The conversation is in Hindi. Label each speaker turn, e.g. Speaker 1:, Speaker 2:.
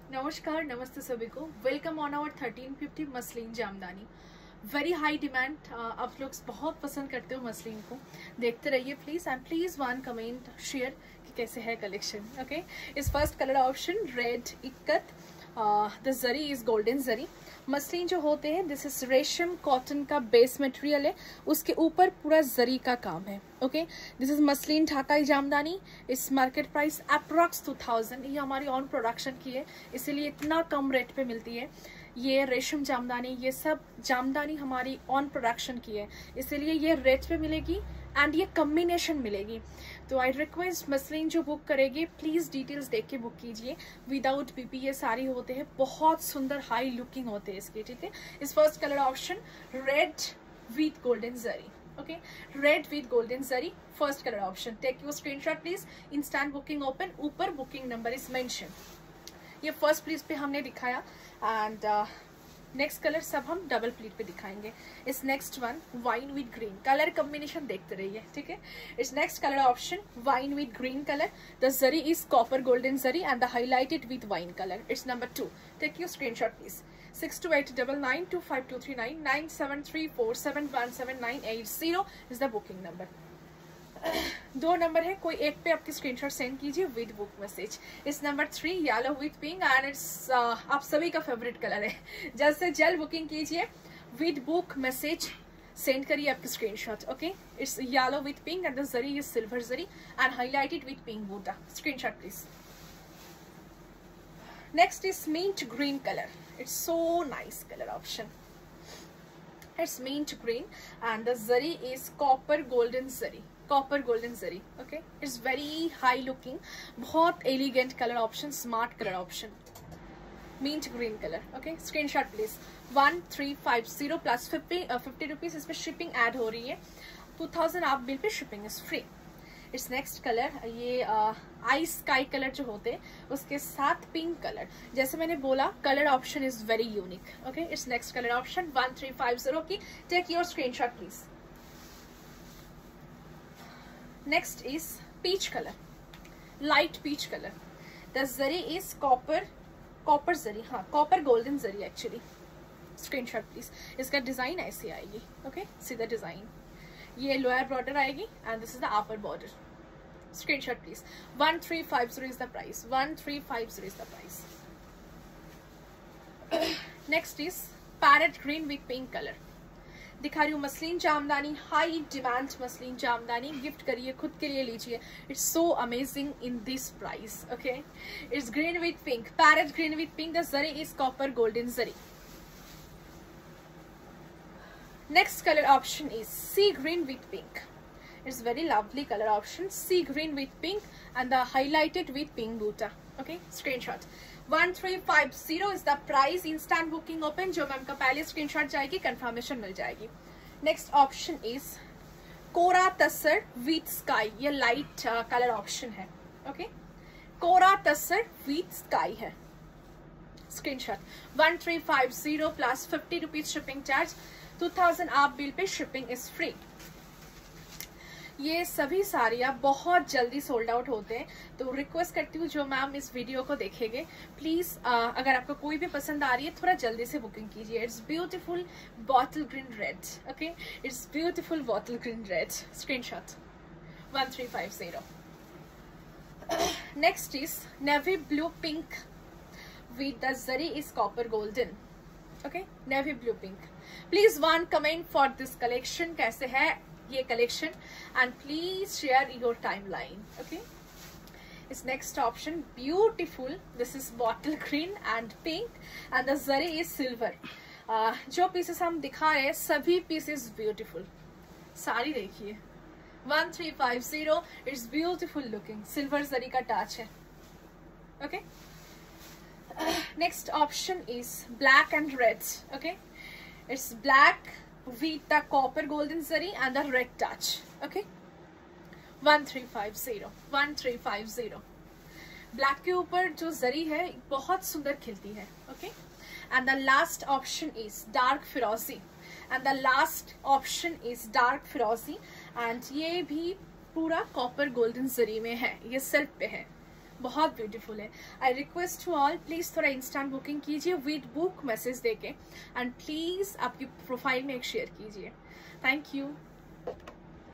Speaker 1: नमस्कार, नमस्ते सभी को। Welcome on our 1350 muslin jamdani. Very high demand. आप लोग बहुत पसंद करते हो मसलिन को, देखते रहिए please and please one comment share कि कैसे है कलेक्शन। ओके, इस first colour option red ikat, the zari is golden zari. Muslin जो होते हैं दिस इज रेशम कॉटन का बेस मटेरियल है, उसके ऊपर पूरा जरी का काम है। Okay, this is muslin Dhakai jamdani. इस मार्केट प्राइस अप्रॉक्स 2000। ये हमारी ऑन प्रोडक्शन की है, इसीलिए इतना कम रेट पे मिलती है। ये रेशम जामदानी, ये सब जामदानी हमारी ऑन प्रोडक्शन की है, इसीलिए ये रेट पे मिलेगी एंड ये कम्बिनेशन मिलेगी। तो आई रिक्वेस्ट मसलिन जो बुक करेगी प्लीज डिटेल्स देख के बुक कीजिए। विदाउट बीपी ये साड़ी होते हैं, बहुत सुंदर हाई लुकिंग होते हैं इसके। ठीक है, इस first colour option red with golden zari. Okay, red with golden zari, first colour option. Take your screenshot please. Instant booking open, ऊपर बुकिंग नंबर इज मेंशन। ये फर्स्ट प्लीज पे हमने दिखाया एंड नेक्स्ट कलर सब हम डबल प्लीट पे दिखाएंगे। इस next one wine with green, colour combination देखते रहिए। ठीक है, इस next colour option wine with green colour, the zari is copper golden zari and the highlighted with wine colour. It's number 2। Take your screenshot please. 6289925239 9734717980 is the booking number. 2 number है, कोई एक पे आपकी स्क्रीनशॉट सेंड कीजिए विद बुक मैसेज। इस number 3 yellow with pink and it's आप सभी का फेवरेट कलर है। जल्द से जल्द बुकिंग कीजिए, विद बुक मैसेज सेंड करिए आपकी screenshot. Okay, it's yellow with pink and the zari is silver zari and highlighted with pink buta. Screenshot please. Next is mint green colour. It's so nice colour option. It's mint green and the zari is copper golden zari, copper golden zari. Okay, it's very high looking, बहुत elegant colour option, smart colour option, mint green colour. Okay, screenshot please. 1350 plus 50 rupees इसमें शिपिंग ऐड हो रही है। 2000 आप bill pay, shipping is free. It's next colour, ये आइस स्काई कलर जो होते हैं उसके साथ पिंक कलर। जैसे मैंने बोला colour option is very unique. Okay, it's next colour option 1350 की। Take your screenshot please. Next is peach color, light peach color. The zari is copper zari, हाँ copper golden zari actually. Screenshot please. इसका डिजाइन ऐसी आएगी। ओके, सीधा डिजाइन, ये लोअर बॉर्डर आएगी and this is the upper border. Screenshot please. 1350 is the price, 1350 is the price. Next is parrot green with pink colour. दिखा रही हूँ muslin jamdani, high demand muslin jamdani. Gift करिए, खुद के लिए लीजिए। It's so amazing in this price. Okay, it's green with pink, parrot green with pink, the zari is copper golden zari. Next colour option is sea green with pink. It's very lovely colour option, sea green with pink and the highlighted with pink buta. Okay, screenshot. 1350 is the price. Instant booking open, जो मैम का पहले स्क्रीनशॉट जाएगी कंफर्मेशन मिल जाएगी। Next option is kora tussar with sky, ये लाइट कलर ऑप्शन है। Okay, kora tussar with sky है। Screenshot. 1350 plus 50 rupees shipping charge. 2000 आप bill pay, shipping is free. ये सभी साड़ियाँ बहुत जल्दी सोल्ड आउट होते हैं, तो रिक्वेस्ट करती हूँ जो मैम इस वीडियो को देखेंगे प्लीज अगर आपको कोई भी पसंद आ रही है थोड़ा जल्दी से बुकिंग कीजिए। It's beautiful bottle green red. Okay, it's beautiful bottle green red. Screenshot. 1350। Next is navy blue pink with the zari is copper golden. Okay, navy blue pink. Please one comment for this collection, कैसे है ये collection and please share your timeline. Okay, इस next option beautiful, this is bottle green and pink and the zari is silver. जो पीसेस हम दिखा रहे हैं सभी पीसेस ब्यूटीफुल। साड़ी देखिए, 1350, it's beautiful looking, silver zari का टच है। Okay, next option is black and red. Okay, it's black with the copper golden zari and the red touch. Okay, 1350 black के ऊपर जो जरी है बहुत सुंदर खिलती है। Okay, and the last option is dark फिरोजी and the last option is dark फिरोजी एंड ये भी पूरा कॉपर गोल्डन जरी में है, ये सिल्क पे है। बहुत ब्यूटीफुल है। I request to all, please थोड़ा इंस्टेंट बुकिंग कीजिए विद बुक मैसेज देके, एंड प्लीज़ आपकी प्रोफाइल में एक शेयर कीजिए। Thank you.